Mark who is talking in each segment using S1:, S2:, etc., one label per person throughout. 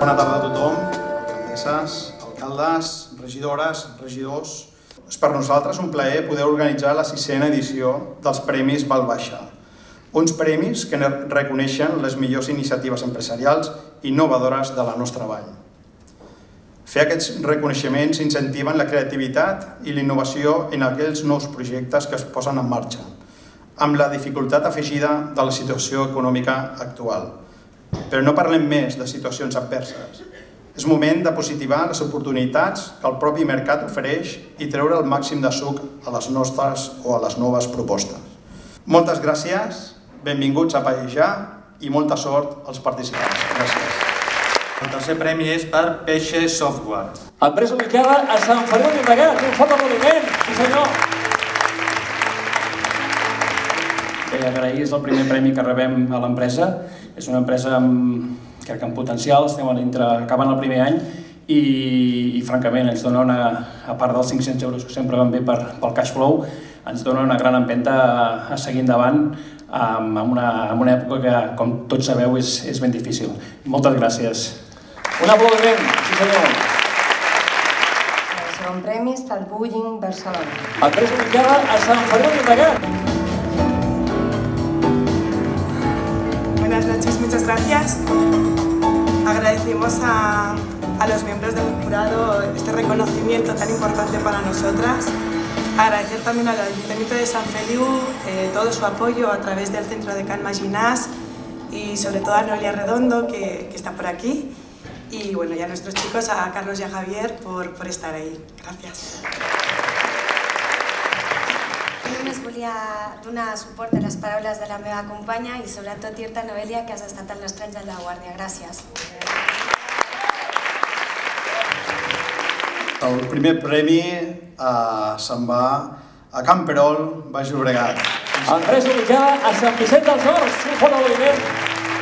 S1: Bona tarda a tothom, alcaldesses, alcaldes, regidores, regidors. És per nosaltres un plaer poder organitzar la 6a edició dels Premis Val Baixa. Uns premis que reconeixen les millors iniciatives empresarials innovadores de la nostra vall. Fer aquests reconeixements incentiven la creativitat i la innovació en aquells nous projectes que es posen en marxa, amb la dificultat afegida de la situació econòmica actual. Però no parlem més de situacions adverses. És moment de positivar les oportunitats que el propi mercat ofereix i treure el màxim de suc a les nostres o a les noves propostes. Moltes gràcies, benvinguts a Pallejà i molta sort als participants. Gràcies.
S2: El tercer premi és per Peixe Software.
S3: Empresa ubicada a Sant Feliu de Llobregat. Un fort aplaudiment, sí senyor. Bé, agrair, és el primer premi que rebem a l'empresa. És una empresa crec que amb potencial, estem acabant el primer any i francament ens dona a part dels 500 euros que sempre van bé pel cash flow, ens dona una gran empenta a seguir endavant en una època que, com tots sabeu, és ben difícil. Moltes gràcies. Un aplaudiment, sí senyor.
S4: El segon premi és pel Bullying Barcelona.
S3: Empresa ubicada a Sant Feliu de Llobregat.
S5: Buenas noches, muchas gracias. Agradecemos a los miembros del jurado este reconocimiento tan importante para nosotras. Agradecer también al Ayuntamiento de Sant Feliu todo su apoyo a través del Centro de Can Maginàs y sobre todo a Noelia Redondo, que está por aquí. Y bueno, y a nuestros chicos, a Carlos y a Javier, por estar ahí. Gracias.
S6: Només volia donar suport a les paraules de la meva companya i sobretot dir-te, Noelia, que has estat el nostre àngel de guàrdia. Gràcies.
S1: El primer premi se'n va a Camperol, Baix Llobregat.
S3: Empresa ubicada a Sant Vicent dels Horts. Un fort aplaudiment.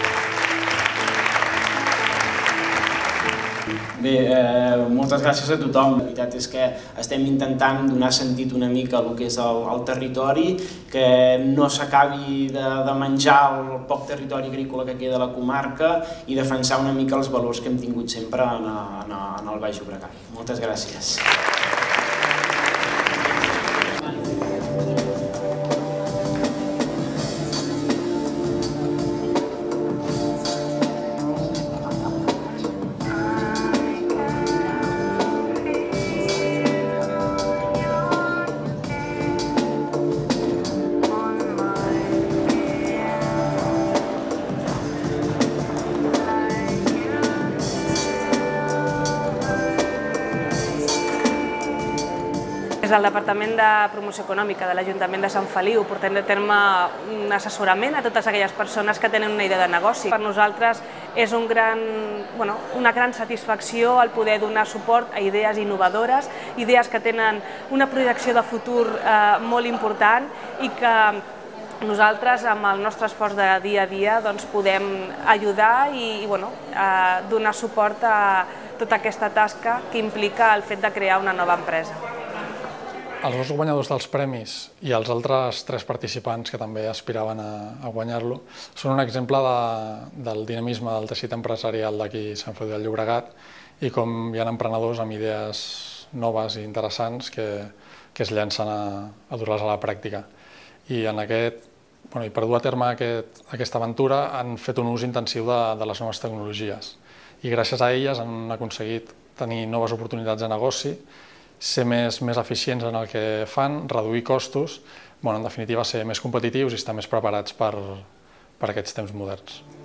S7: Bé, moltes gràcies a tothom. La veritat és que estem intentant donar sentit una mica al que és el territori, que no s'acabi de menjar el poc territori agrícola que queda a la comarca i defensar una mica els valors que hem tingut sempre en el Baix Llobregat. Moltes gràcies.
S8: Des del Departament de Promoció Econòmica de l'Ajuntament de Sant Feliu portem a terme un assessorament a totes aquelles persones que tenen una idea de negoci. Per nosaltres és una gran satisfacció el poder donar suport a idees innovadores, idees que tenen una projecció de futur molt important i que nosaltres, amb el nostre esforç de dia a dia, podem ajudar i donar suport a tota aquesta tasca que implica el fet de crear una nova empresa.
S9: Els dos guanyadors dels premis i els altres 3 participants que també aspiraven a guanyar-lo són un exemple del dinamisme del teixit empresarial d'aquí Sant Feliu de Llobregat i com hi ha emprenedors amb idees noves i interessants que es llancen a dur-les a la pràctica. I per dur a terme aquesta aventura han fet un ús intensiu de les noves tecnologies i gràcies a elles han aconseguit tenir noves oportunitats de negoci, ser més eficients en el que fan, reduir costos, en definitiva ser més competitius i estar més preparats per aquests temps moderns.